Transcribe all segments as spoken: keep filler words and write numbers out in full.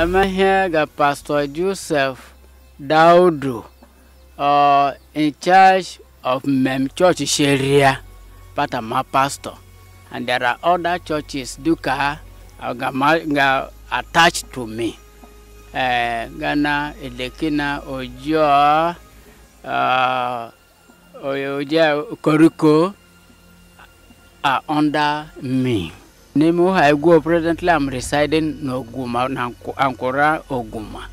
I'm here ga Pastor Joseph Daudu, uh, in charge of Mem Church Sharia, but I'm a pastor. And there are other churches Duka are attached to me. Uh, Ghana, Elekina, Ojo, uh, Ojo, Koruko are under me. Name I go presently. I'm residing in Oguma, Ankora, Oguma,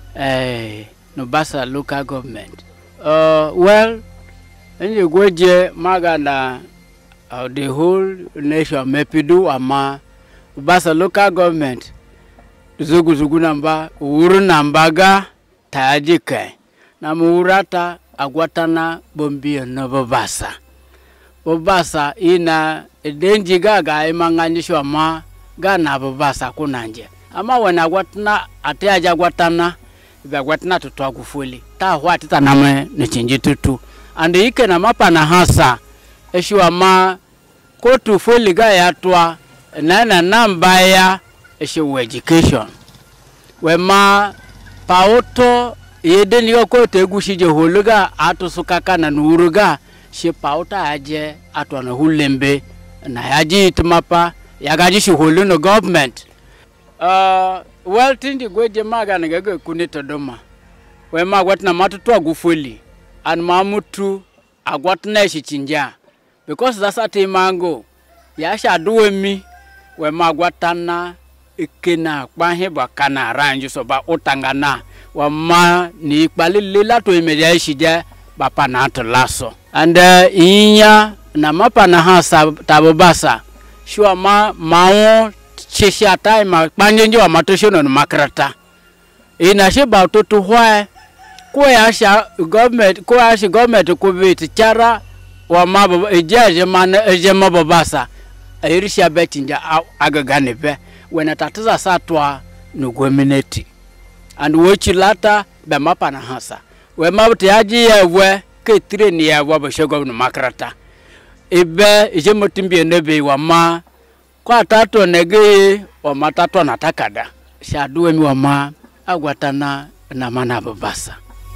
uh, Nobasa local government. Uh, well, when you go there, Magana, uh, the whole nation, Mepidu, Ama, Nobasa local government, Zugu Zugu namba, Uru nambaga, Tajike, Namurata, Agwatana, Bombia, Nobasa. Bobasa ina denji gaga imanganyishwa ma gana bobasa kunanje ama wana gwatna ate aja gwatana ba gwatna tutwa kufuli ta hwati taname ne chinji tutu ande ike na mapa na hasa eshiwa ma kotu fuli ga yatwa na na namba ya eshiwa education we ma pauto yedeni yokote egushije holuga atusukaka na nuruga she pauta aje atwana hulembe na yaji itmapa yagaji shughuli no government. Uh, well tindi gweje maga ngege kunito doma we magwatna matutu agufuli an mamutu agwatna shichinja because that's ati mango yasha duwe mi we magwatana ikena kwahe bakana ranju so ba utangana wa ma ni kpalila to imedia shija bapa na atlaso and uh, inya na mapa na hasa tabobasa shua ma mao chisha time panjenje wa matoshono makrata ina sheba utoto hwa kwa yasha government kwa yasha government kubiti chara wa mabo ejaje man eje mabobasa ayirisha betinja agagane be when tatiza satwa no community and wochi lata be mapa na hasa we mabti yaji yewe ke treni ya wabo shogo no makrata ibe ije motimbi nebe wa ma kwa tatu nege wa matatu na takada shaduwe mi wa ma agwatana na mana babasa.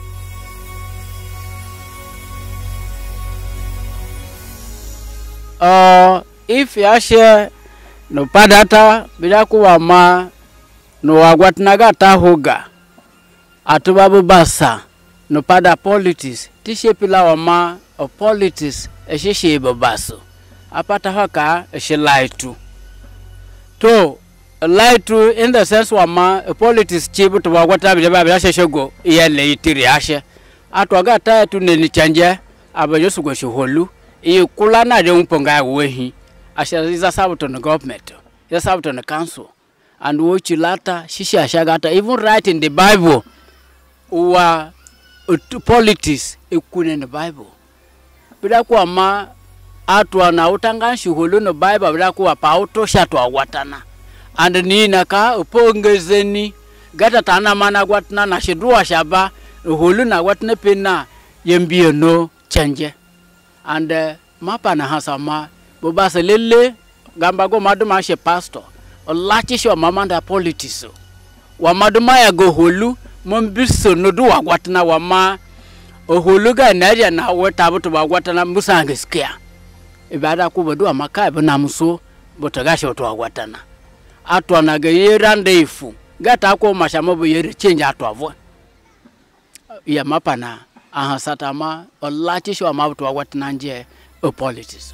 Uh, if yashe no padata bila kuwa ma no agwatana gata hoga atubabu basa no pada politics tishe pila wa ma of politics eshe babaso apata haka eshe laitu to laitu in the sense wa ma politics chibu to wagwata bijaba bisha shego yele itiri ashe atwaga ta tu ne chanje abayosu go shiholu e kula na de mponga wehi ashe iza sabuto no government ya sabuto no council and wochi lata shishi ashagata even right in the Bible wa uh, politics ekune in the Bible bila kuwa ma atwa na utanga shughuli no Bible bila kuwa pauto shatwa watana and ni naka upongezeni gata tana mana gwatna na shidua shaba hulu na watne pina yembio no change and uh, mapa na hasama bobasa lele gamba go maduma she pastor olachi sho mamanda politics wa maduma ya go hulu mombiso no duwa gwatna wa ma ohuluga naja na wetabuto bagwatana musange skia ibada kubodu amaka bana muso botagasha to agwatana atwana ga yerande ifu gata ko mashamo yere change atwavo ya mapana aha satama olachi sho amabuto agwatana nje o politics.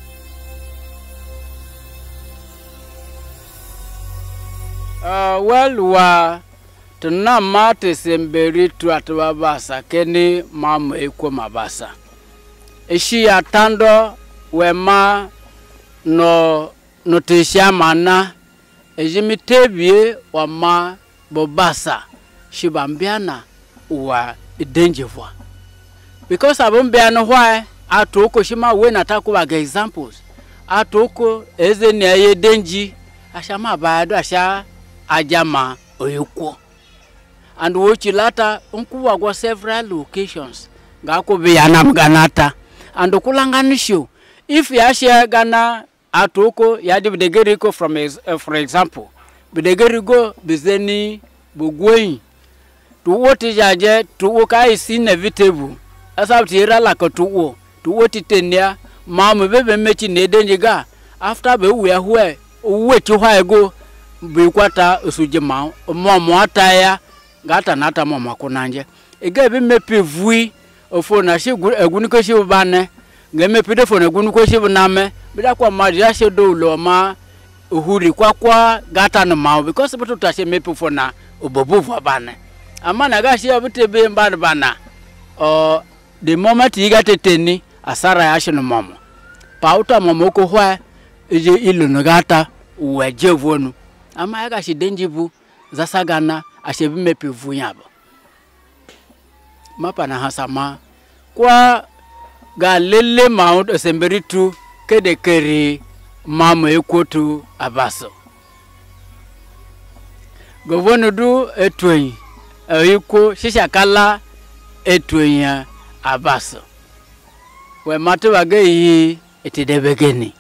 Uh, well wa tuna mate semberi tu atwabasa keni mama eko mabasa eshi ya tando wema no notisha mana ejimitebie wa ma bobasa shibambiana wa dangerous because abombiana why atoko shima we nataka wa examples atoko eze ne ye denji ashama baado asha ajama oyuko and wochi lata unkuwa go several locations ngako biyana mganata and kulanganisho if yashe gana atoko yadi bidegeri ko from uh, for example bidegeri go bizeni bugwei to what is aje to wo kai is inevitable asab tira la ko to wo to what itenia mamu bebe mechi ne denjiga after be we ahwe we ti hwa ego bi kwata osuje ma mo mo ataya gata nata mo makunanje ege bi mepe vui ofo na she egunu ko she bane nge mepe de fo na egunu ko she name bi da kwa ma ya she do lo ma uhuri kwa kwa gata no ma because beto ta she mepe fo na obobu fo bane ama na ga she obite be mbad bana o the moment you get teni asara ya she no momo pauta momo ko hwa eje ilu no gata uweje vonu ama ya ga she denjibu zasagana ashe bi mepe vu yabo mapa na hasama kwa ga lele mount osemberitu kede keri mama ekotu abaso govonu du etwen ayiko shisha kala etwen abaso we matu wage yi etidebegeni